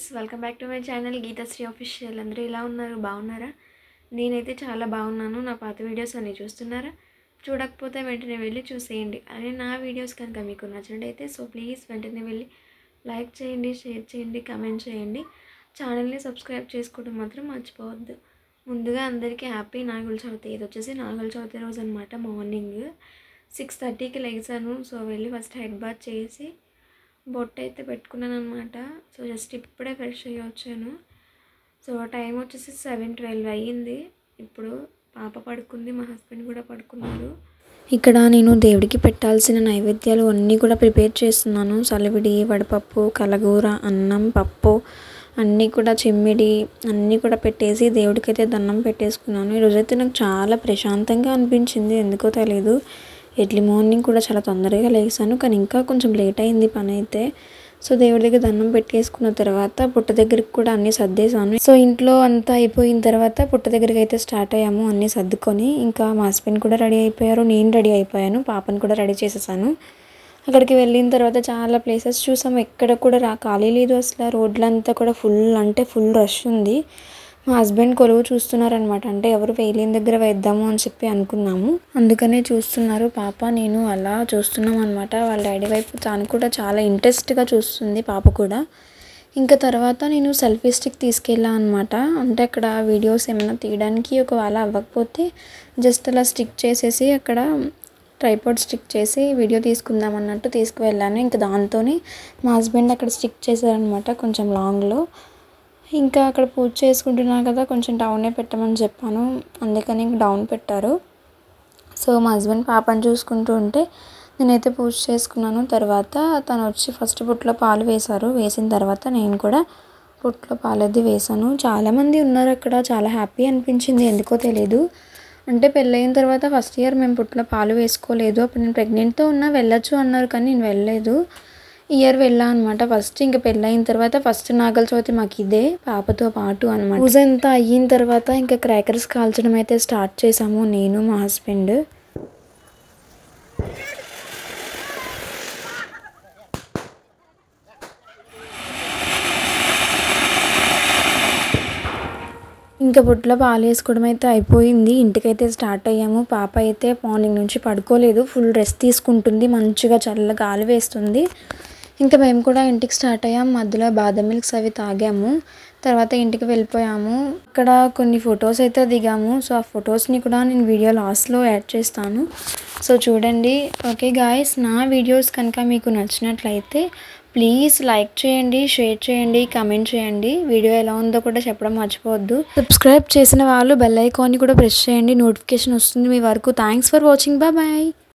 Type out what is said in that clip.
Welcome back to my channel Geethasri official. అందరూ ఎలా ఉన్నారు? బాగున్నారా? నేనైతే చాలా బాగున్నాను. నా పాత వీడియోస్ అన్నీ చూస్తున్నారా? చూడకపోతే వెంటనే వెళ్ళి చూసేయండి. అలాగే నా వీడియోస్ కనుక మీకు నచ్చినట్టయితే ప్లీజ్ వెంటనే వెళ్ళి లైక్ చేయండి, షేర్ చేయండి, కమెంట్ చేయండి. ఛానల్ని సబ్స్క్రైబ్ చేసుకోవడం మాత్రం మర్చిపోవద్దు. ముందుగా అందరికీ హ్యాపీ నాగుల చవితి. ఇది వచ్చేసి నాగుల చవితి రోజు అనమాట. మార్నింగ్ 6:30కి లెగిసాను. వెళ్ళి ఫస్ట్ హెడ్ బాత్ చేసి బొట్టు అయితే పెట్టుకున్నాను అనమాట. జస్ట్ ఇప్పుడే ఫ్రెష్ అయ్యి వచ్చాను. టైం వచ్చేసి 7:12 అయ్యింది. ఇప్పుడు పాప పడుకుంది, మా హస్బెండ్ కూడా పడుకున్నారు. ఇక్కడ నేను దేవుడికి పెట్టాల్సిన నైవేద్యాలు అన్నీ కూడా ప్రిపేర్ చేస్తున్నాను. సలివిడి, వడపప్పు, కలగూర, అన్నం, పప్పు అన్నీ కూడా చిమ్మిడి అన్నీ కూడా పెట్టేసి దేవుడికి అయితే దండం పెట్టేసుకున్నాను. ఈరోజైతే నాకు చాలా ప్రశాంతంగా అనిపించింది, ఎందుకో తెలియదు. ఎర్లీ మార్నింగ్ కూడా చాలా తొందరగా లేసాను, కానీ ఇంకా కొంచెం లేట్ అయింది పని అయితే. దేవుడి దగ్గర దండం పెట్టేసుకున్న తర్వాత పుట్ట దగ్గరికి కూడా అన్నీ సర్దేశాను. ఇంట్లో అంతా అయిపోయిన తర్వాత పుట్ట దగ్గరికి అయితే స్టార్ట్ అయ్యాము అన్నీ సర్దుకొని. ఇంకా మా హస్బెండ్ కూడా రెడీ అయిపోయారు, నేను రెడీ అయిపోయాను, పాపను కూడా రెడీ చేసేసాను. అక్కడికి వెళ్ళిన తర్వాత చాలా ప్లేసెస్ చూసాము. ఎక్కడ కూడా ఖాళీ లేదు అసలు. రోడ్లంతా కూడా ఫుల్ రష్ ఉంది. మా హస్బెండ్ కొలువు చూస్తున్నారనమాట. అంటే ఎవరు వేయలేని దగ్గర వేద్దాము అని చెప్పి అనుకున్నాము, అందుకనే చూస్తున్నారు. పాప నేను అలా చూస్తున్నాం అనమాట. వాళ్ళ డాడీ వైపు తాను కూడా చాలా ఇంట్రెస్ట్గా చూస్తుంది పాప కూడా. ఇంకా తర్వాత నేను సెల్ఫీ స్టిక్ తీసుకెళ్ళాను అనమాట. అంటే అక్కడ వీడియోస్ ఏమైనా తీయడానికి ఒకవేళ అవ్వకపోతే జస్ట్ అలా స్టిక్ చేసేసి అక్కడ ట్రైపాడ్ స్టిక్ చేసి వీడియో తీసుకుందాం అన్నట్టు తీసుకువెళ్ళాను. ఇంకా దాంతోనే మా హస్బెండ్ అక్కడ స్టిక్ చేశారనమాట కొంచెం లాంగ్లో. ఇంకా అక్కడ పూజ చేసుకుంటున్నాను కదా, కొంచెం డౌనే పెట్టమని చెప్పాను, అందుకని డౌన్ పెట్టారు. మా హస్బెండ్ పాపని చూసుకుంటూ ఉంటే నేనైతే పూజ చేసుకున్నాను. తర్వాత తను వచ్చి ఫస్ట్ పుట్లో పాలు వేశారు. వేసిన తర్వాత నేను కూడా పుట్లో పాలు అది వేశాను. చాలామంది ఉన్నారు అక్కడ, చాలా హ్యాపీ అనిపించింది, ఎందుకో తెలీదు. అంటే పెళ్ళయిన తర్వాత ఫస్ట్ ఇయర్ మేము పుట్లో పాలు వేసుకోలేదు. అప్పుడు నేను ప్రెగ్నెంట్తో ఉన్నా వెళ్ళొచ్చు అన్నారు, కానీ నేను వెళ్ళలేదు. ఇయర్ వెళ్ళా అనమాట ఫస్ట్. ఇంకా పెళ్ళయిన తర్వాత ఫస్ట్ నాగుల చవితి మాకు ఇదే పాపతో పాటు అనమాట. పూజ అంతా అయిన తర్వాత ఇంకా క్రాకర్స్ కాల్చడం అయితే స్టార్ట్ చేసాము నేను, మా హస్బెండ్. ఇంకా పుట్లో పాలు వేసుకోవడం అయితే అయిపోయింది. ఇంటికైతే స్టార్ట్ అయ్యాము. పాప అయితే మార్నింగ్ నుంచి పడుకోలేదు, ఫుల్ రెస్ట్ తీసుకుంటుంది, మంచిగా చల్ల గాలి వేస్తుంది. ఇంకా మేము కూడా ఇంటికి స్టార్ట్ అయ్యాము. మధ్యలో బాదం మిల్క్స్ అవి తాగాము. తర్వాత ఇంటికి వెళ్ళిపోయాము. ఇక్కడ కొన్ని ఫొటోస్ అయితే దిగాము. ఆ ఫొటోస్ని కూడా నేను వీడియో లాస్ట్లో యాడ్ చేస్తాను, చూడండి. ఓకే గాయస్, నా వీడియోస్ కనుక మీకు నచ్చినట్లయితే ప్లీజ్ లైక్ చేయండి, షేర్ చేయండి, కమెంట్ చేయండి. వీడియో ఎలా ఉందో కూడా చెప్పడం మర్చిపోవద్దు. సబ్స్క్రైబ్ చేసిన వాళ్ళు బెల్ ఐకాన్ని కూడా ప్రెస్ చేయండి, నోటిఫికేషన్ వస్తుంది మీ వరకు. Thanks for watching. బాయ్.